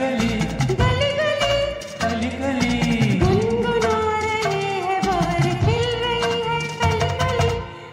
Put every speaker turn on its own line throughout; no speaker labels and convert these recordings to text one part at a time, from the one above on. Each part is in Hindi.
गली
गली गली
कली कली
गुनगुना रहे हैं भंवर खिल रही है कली कली।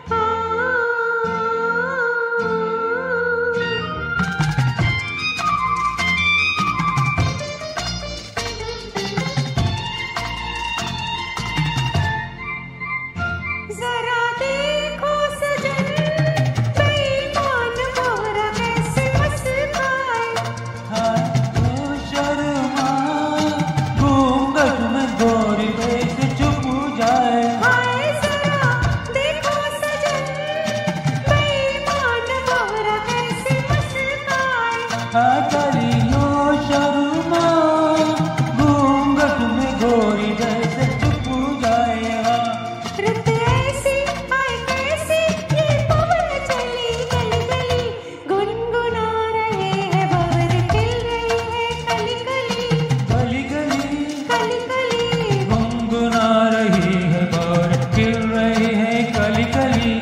जरा देखो सजन बेईमान मोहरा कैसे मुस्काए।
हाँ तू शर्मा घूंघट में गोरी वैसे चुप जाए।
हाय जरा देखो सजन बेईमान मोहरा कैसे मुस्काए।
हाँ कलियो शर्मा घूंघट में गोरी वैसे चुप जाए। हाँ
रुत ऐसी आए कैसी ये पवन चली गली गली गुनगुना रहे हैं भंवर खिल रही है कली कली
गली गली
कली कली।
गुनगुना रही है भंवर खिल रही है कली कली।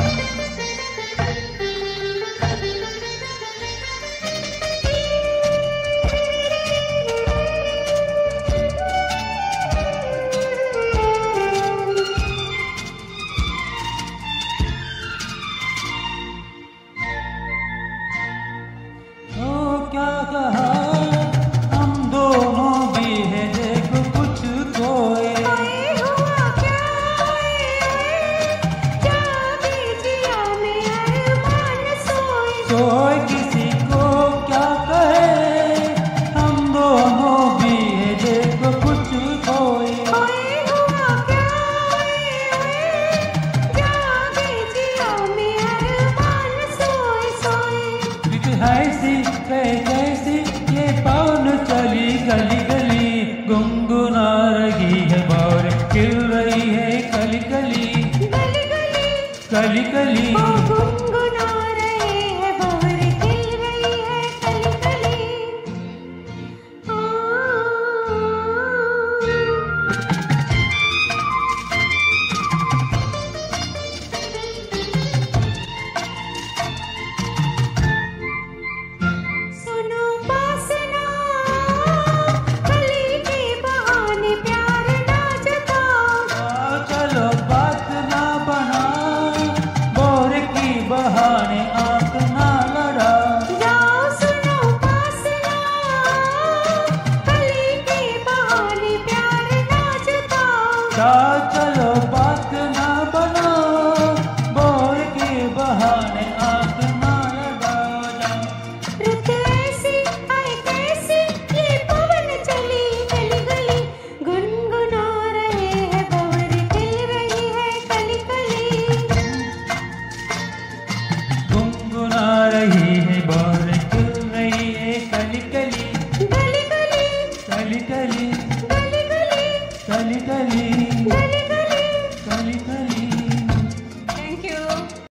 तो क्या कहा हम दोनों भी है देखो कुछ खोए।
आए हुआ क्या जागे जिया में अरमान सोए।
कोई किसी को क्या कहे हम दोनों भी है देखो कुछ खोए।
आए हुआ क्या जागे जिया में अरमान सोए सोए।
ऐसी कैसी ये पवन चली गली गली गुनगुना रही है भंवर खिल रही है कली कली
गली गली
कली कली।
ओ गुनगुना रहे हैं भंवर खिल रही है कली कली। सुनो बासना कली के बहाने प्यार ना जताओ।
चलो बात ना बना बोर की बहाने आंख ना लड़ाओ।
जाओ सुनो बासना कली के बहाने प्यार ना जताओ।
चलो बात ना बना बोर के बहाने आंख ना लड़ाओ।
रुत ऐसी आए कैसी ये पवन चली गली गली गुनगुना रहे हैं भंवर खिल रही है कली कली।
गुनगुना रही है भंवर खिल रही है कली कली
गली गली
कली कली
गली गली
कली कली।
गली